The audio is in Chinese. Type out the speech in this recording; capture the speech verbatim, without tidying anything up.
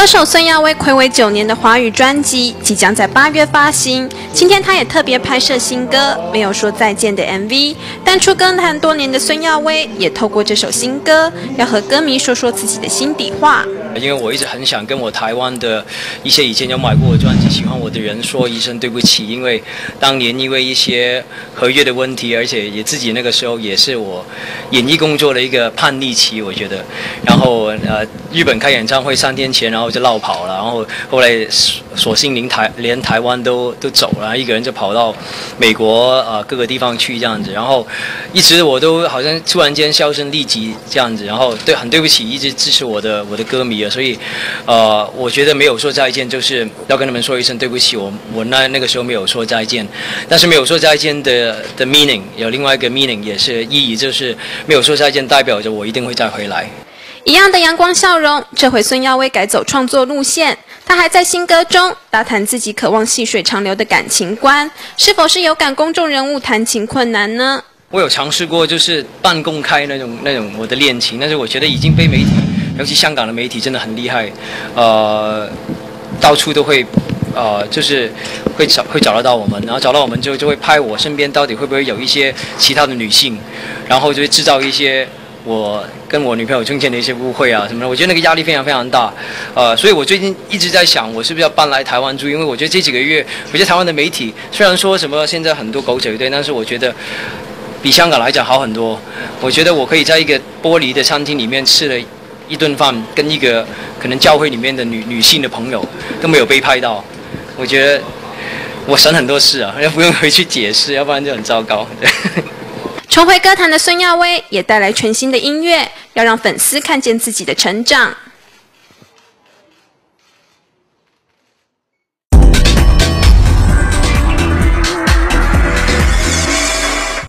手孙耀威睽违九年的华语专辑即将在八月发行，今天他也特别拍摄新歌《没有说再见》的 M V。淡出歌坛多年的孙耀威也透过这首新歌，要和歌迷说说自己的心底话。 因为我一直很想跟我台湾的一些以前有买过我专辑、喜欢我的人说一声对不起，因为当年因为一些合约的问题，而且也自己那个时候也是我演艺工作的一个叛逆期，我觉得。然后呃，日本开演唱会三天前，然后就落跑了，然后后来索性连台连台湾都都走了，一个人就跑到美国呃各个地方去这样子，然后一直我都好像突然间销声匿迹这样子，然后对很对不起一直支持我的我的歌迷啊，所以呃我觉得没有说再见就是要跟他们说一声对不起，我我那那个时候没有说再见，但是没有说再见的的 meaning 有另外一个 meaning 也是意义，就是没有说再见代表着我一定会再回来。 一样的阳光笑容，这回孙耀威改走创作路线，他还在新歌中大谈自己渴望细水长流的感情观，是否是有感公众人物谈情困难呢？ 我有尝试过，就是半公开那种那种我的恋情，但是我觉得已经被媒体，尤其香港的媒体真的很厉害，呃，到处都会。呃，就是会找会找得到我们，然后找到我们之后就会拍我身边到底会不会有一些其他的女性，然后就会制造一些我跟我女朋友中间的一些误会啊什么的。我觉得那个压力非常非常大，呃，所以我最近一直在想，我是不是要搬来台湾住？因为我觉得这几个月，我觉得台湾的媒体虽然说什么现在很多狗嘴队，但是我觉得比香港来讲好很多。我觉得我可以在一个玻璃的餐厅里面吃了一顿饭，跟一个可能教会里面的女女性的朋友都没有被拍到。我觉得我省很多事啊，要不用回去解释，要不然就很糟糕。 重回歌坛的孙耀威也带来全新的音乐，要让粉丝看见自己的成长。